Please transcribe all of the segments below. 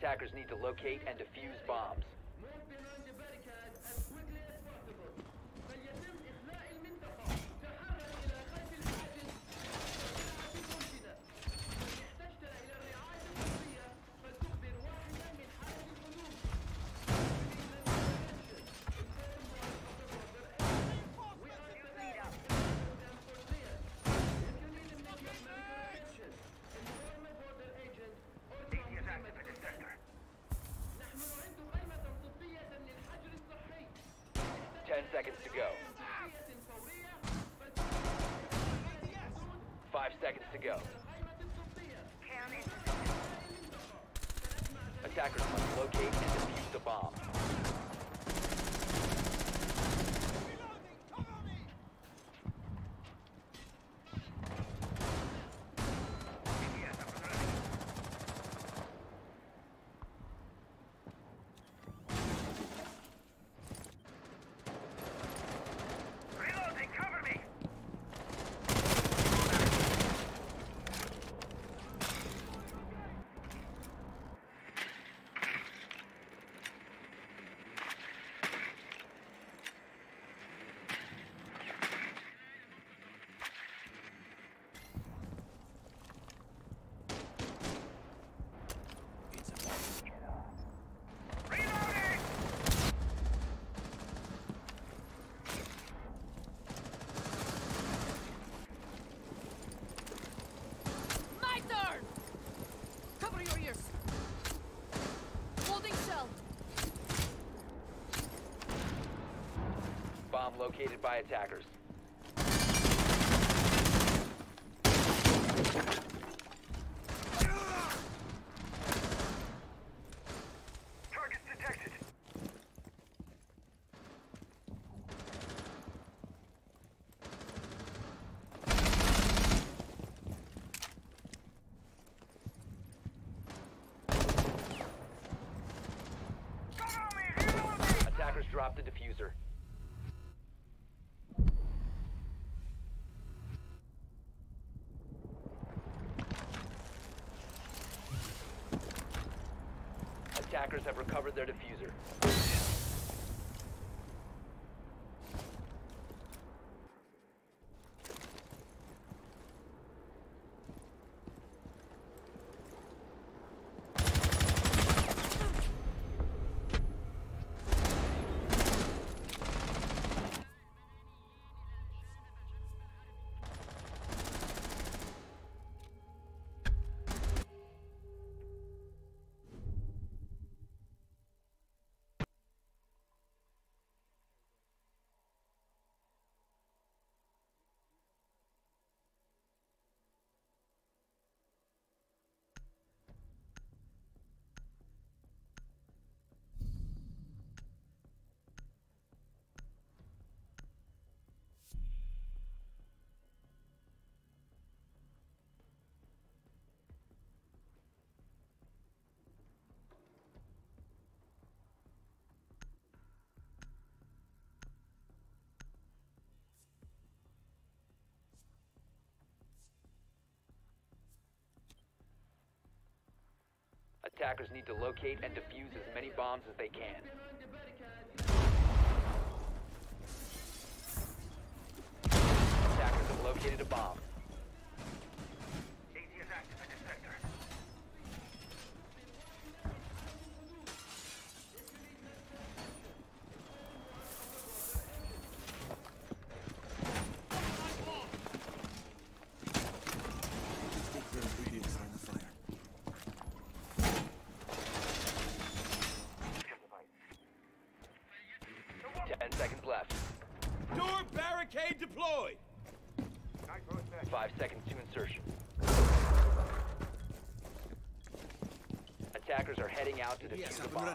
Attackers need to locate and defuse bombs. Seconds to go. 5 seconds to go. Attackers must locate and defuse the bomb. Bomb located by attackers. Targets detected. Attackers dropped the diffuser. Attackers have recovered their diffuser. Attackers need to locate and defuse as many bombs as they can. Attackers have located a bomb. AT is active in this sector. 10 seconds left. Door barricade deployed! 5 seconds to insertion. Attackers are heading out to defuse the bomb.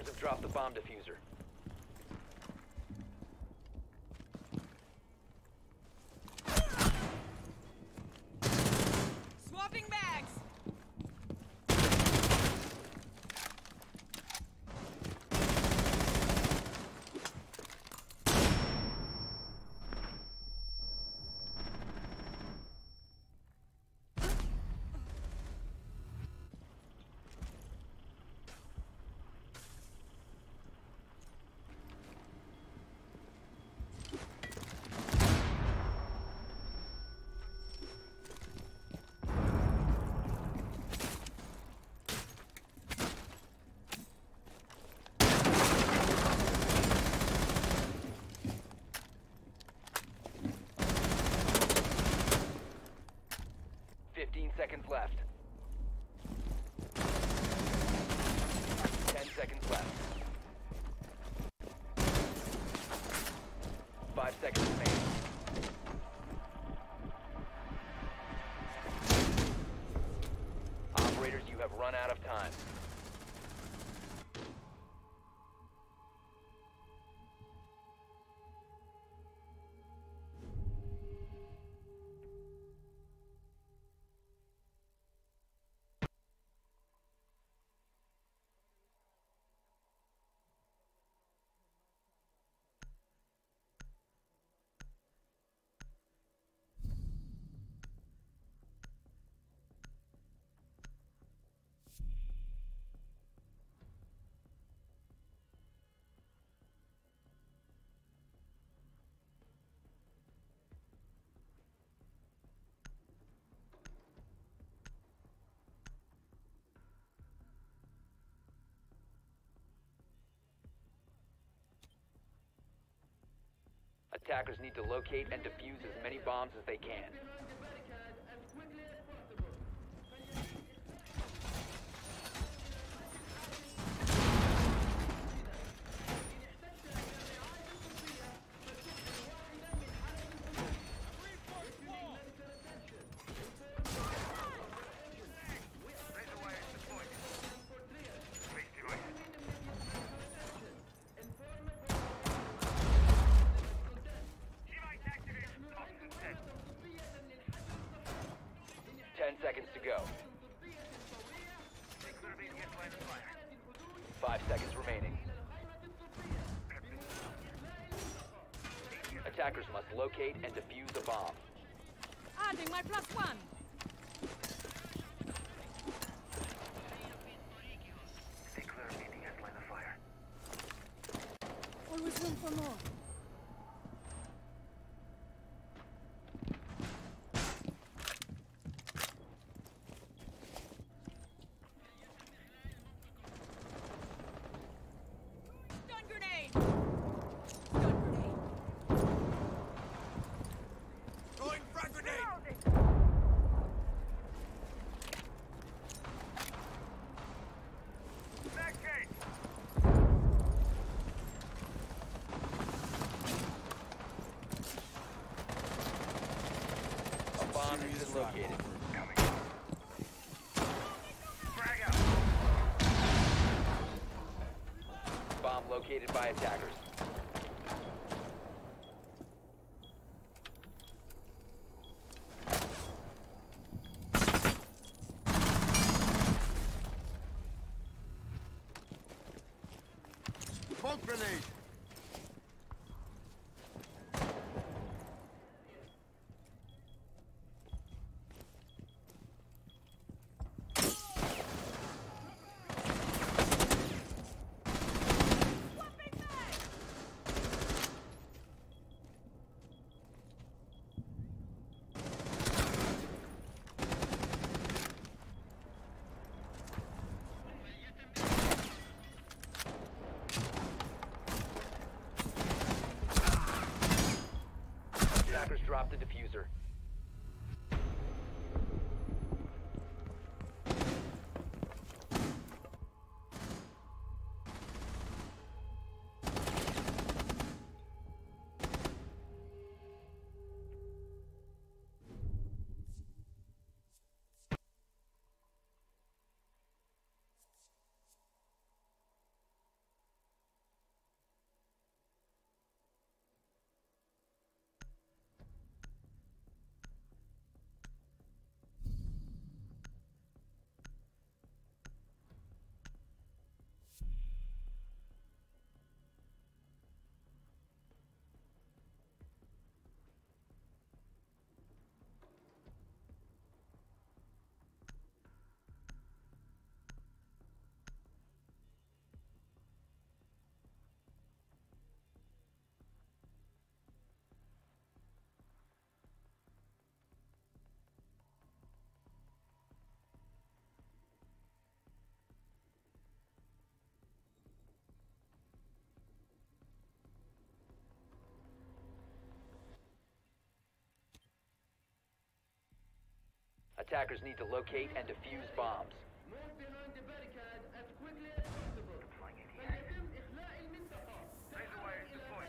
Attackers have dropped the bomb diffuser. Swapping bags! Seconds left. 10 seconds left. 5 seconds remaining. Operators, you have run out of time. Attackers need to locate and defuse as many bombs as they can. Razor wire is deployed. Please do it. Device activated. Toxin set. 10 seconds to go. Stay clear of ATS line of fire. 5 seconds remaining. Attackers must locate and defuse a bomb. Adding my +1! Stay clear of ATS line of fire. Always room for more. Stun grenade! Stun grenade! Throwing frag grenade! Back gate. A bomb has been located. Coming. Frag out. Bomb located by attackers. Smoke grenade! Attackers need to locate and defuse bombs. Razor wire is deployed.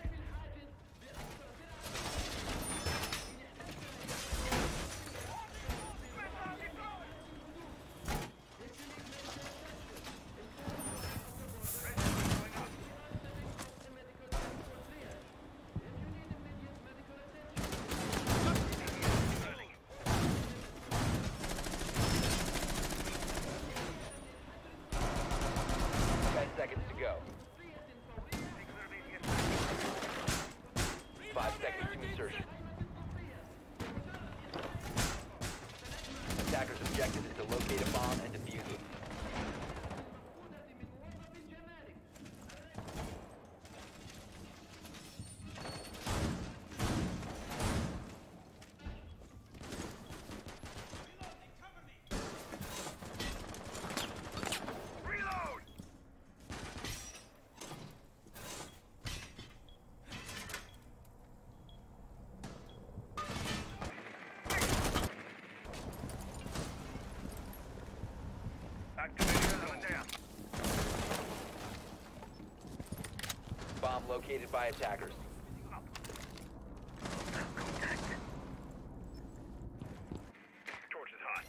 Seconds to go. 5 seconds to insertion. Attackers' objective is to locate a bomb and defuse it. Reload! Activating another down. Bomb located by attackers. Torch is hot.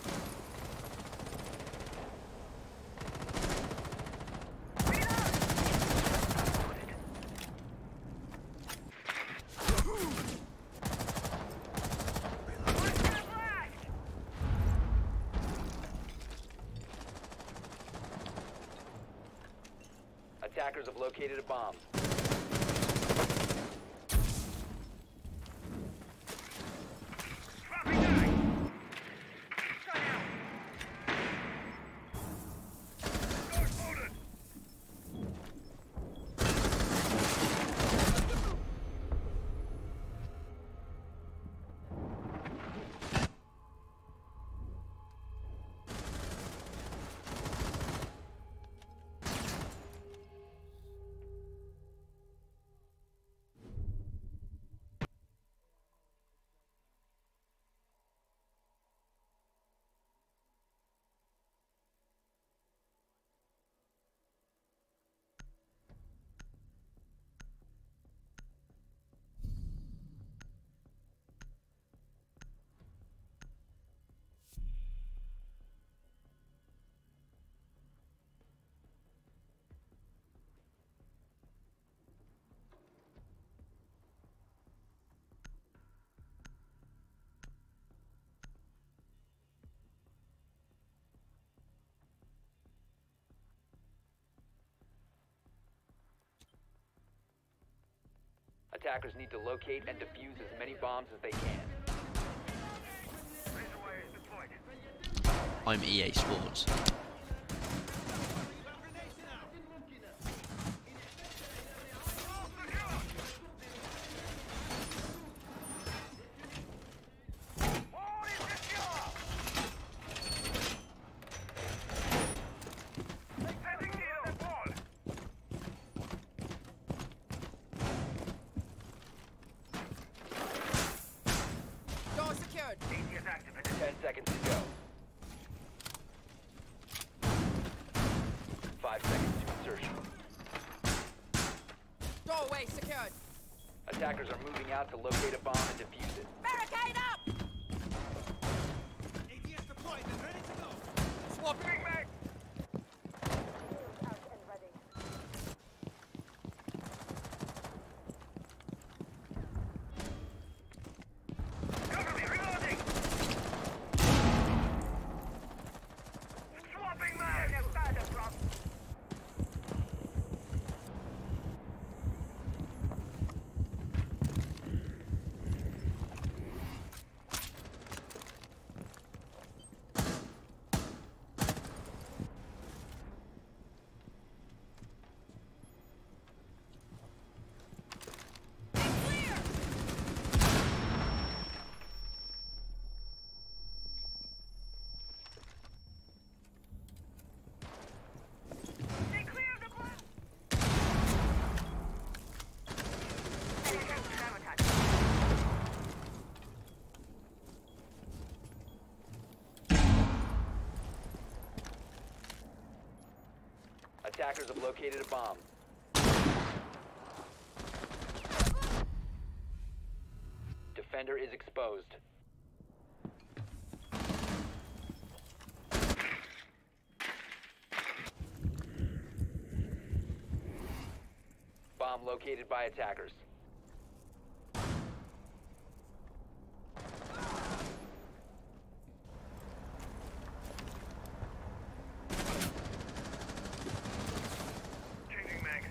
Attackers have located a bomb. Dropping back! Shut out! Door loaded! Attackers need to locate and defuse as many bombs as they can. Razor wire is deployed. I'm EA Sports. All is secure! Heading near the wall! Door secured. ATS activated. 10 seconds to go. 5 seconds to insertion. Doorway secured. Attackers are moving out to locate a bomb and defuse it. Barricade up! ATS deployed and ready to go. Swapping back! Cover me, reloading! Swapping mag! Attackers have located a bomb. Defender is exposed. Bomb located by attackers. Changing mags.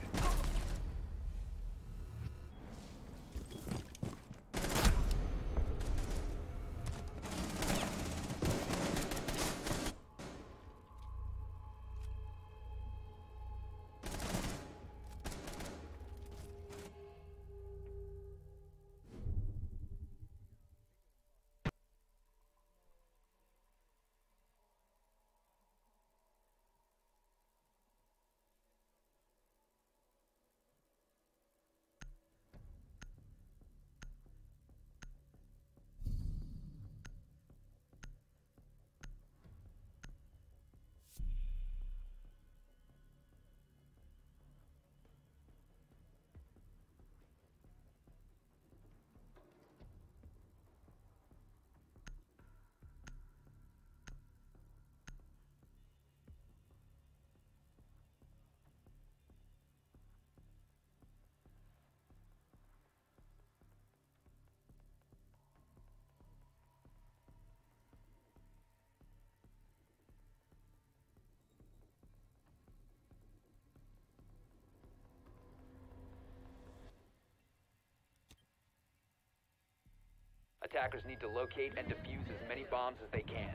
Attackers need to locate and defuse as many bombs as they can.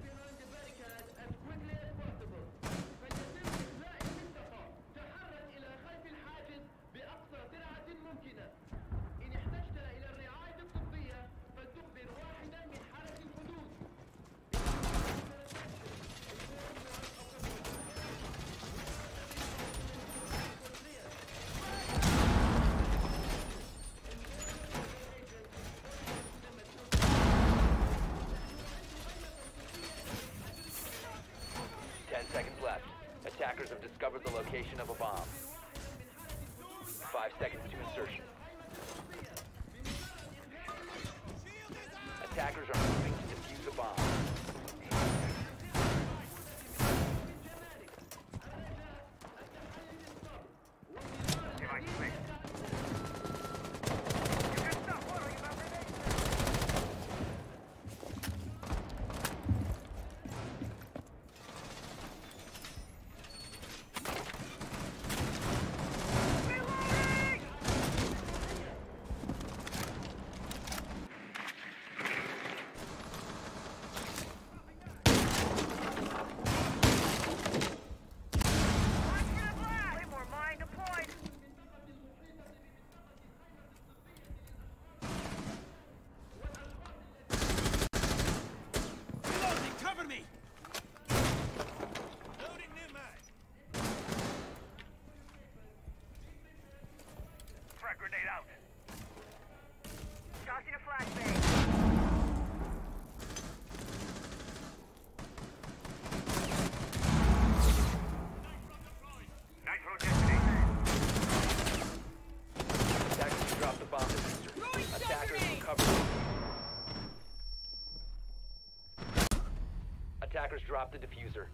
Seconds left. Attackers have discovered the location of a bomb. 5 seconds to insertion. Attackers are moving to defuse a bomb. Device clear. You can stop worrying about grenades. Cover me! Loading new mag. Frag grenade out. Tossing a flashbang. Nitro detonation. Attackers dropped the bomb diffuser. Throwing stun Attackers grenade! recovered. Attackers dropped the diffuser.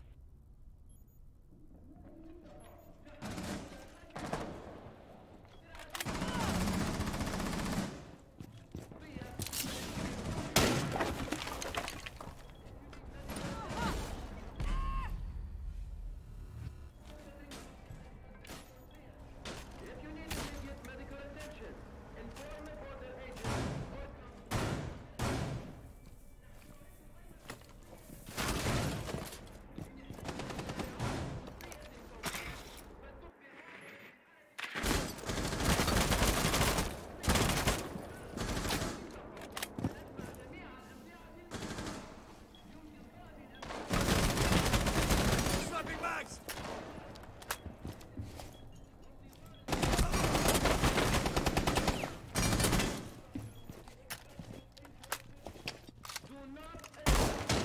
Swapping bags.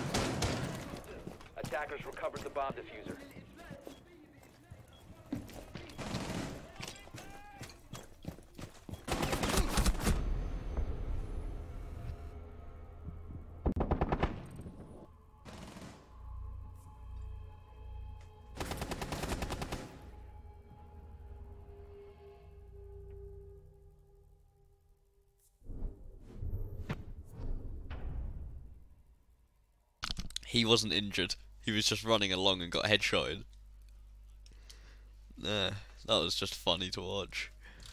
Attackers recovered the bomb diffuser. He wasn't injured. He was just running along and got headshotted. Nah, that was just funny to watch.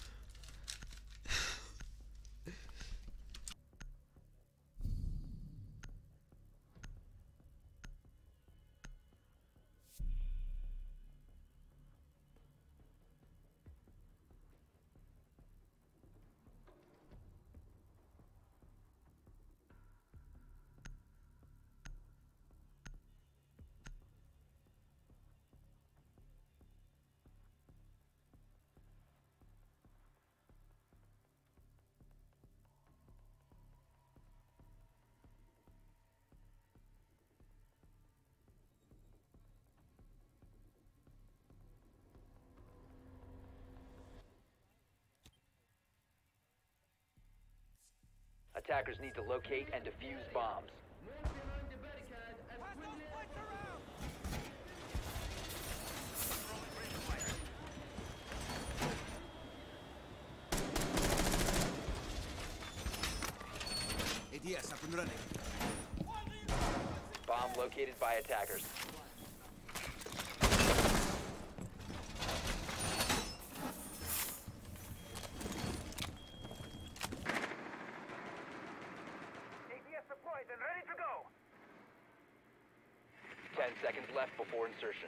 Attackers need to locate and defuse bombs. ADS up and running. Bomb located by attackers. ADS deployed and ready to go. 10 seconds left before insertion.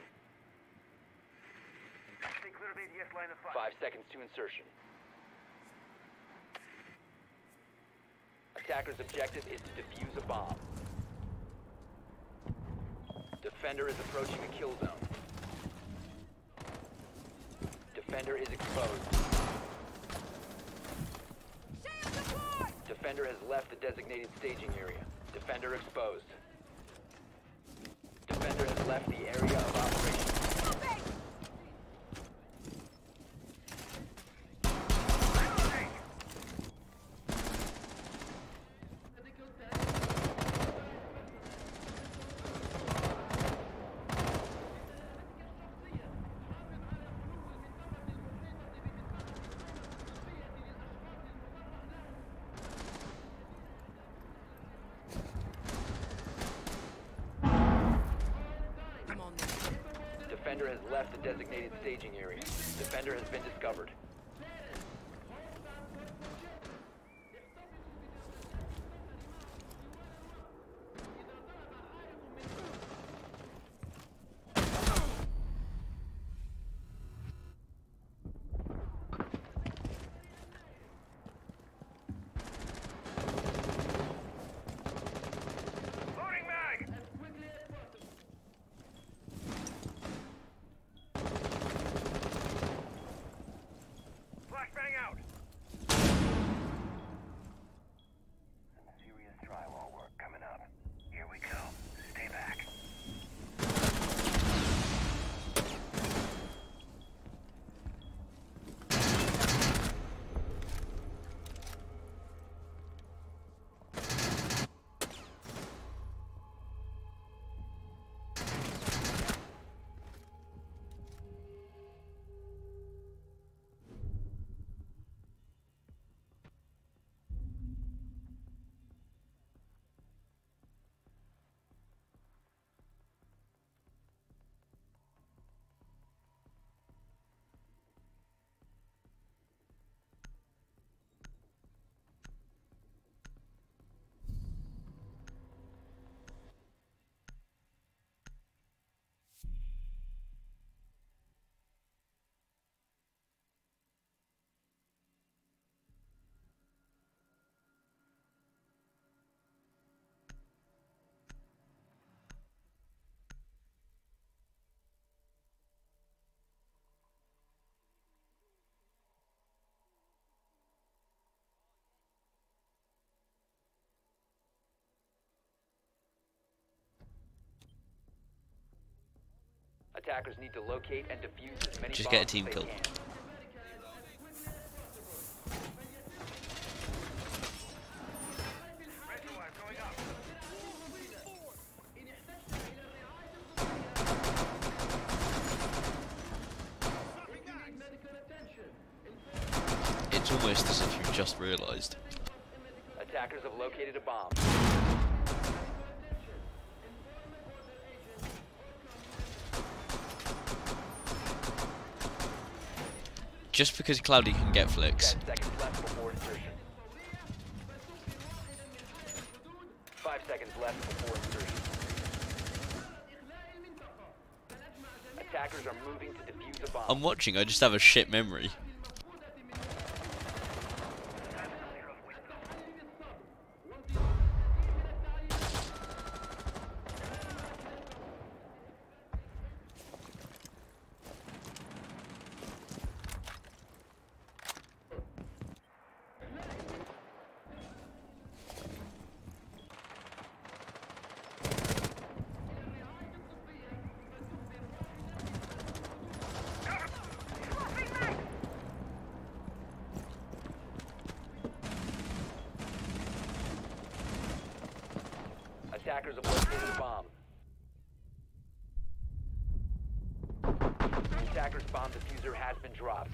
Stay clear of ADS line of fire. 5 seconds to insertion. Attacker's objective is to defuse a bomb. Defender is approaching a kill zone. Defender is exposed. Shield deployed! Defender has left the designated staging area. Defender exposed. Defender has left the area of operation. Moving! Reloading. Come on then. Defender has left the designated staging area. Defender has been discovered. Loading mag. Flashbang out. Some serious drywall work coming up. Here we go. Stay back. Attackers need to locate and defuse as many Just bombs get a team as they kill. can. Reservoir going up. It's almost as if you've just realised. Attackers have located a bomb. Just because Cloudy can get flicks. 10 seconds left before insertion. 5 seconds left before insertion. Attackers are moving to defuse a bomb. I'm watching, I just have a shit memory. Attackers have located a bomb. The attacker's bomb diffuser has been dropped.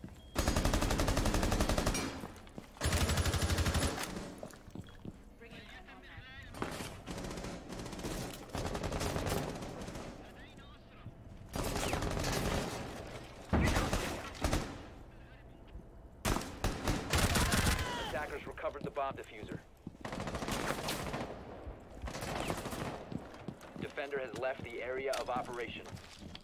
Attackers recovered the bomb diffuser. Defender has left the area of operation.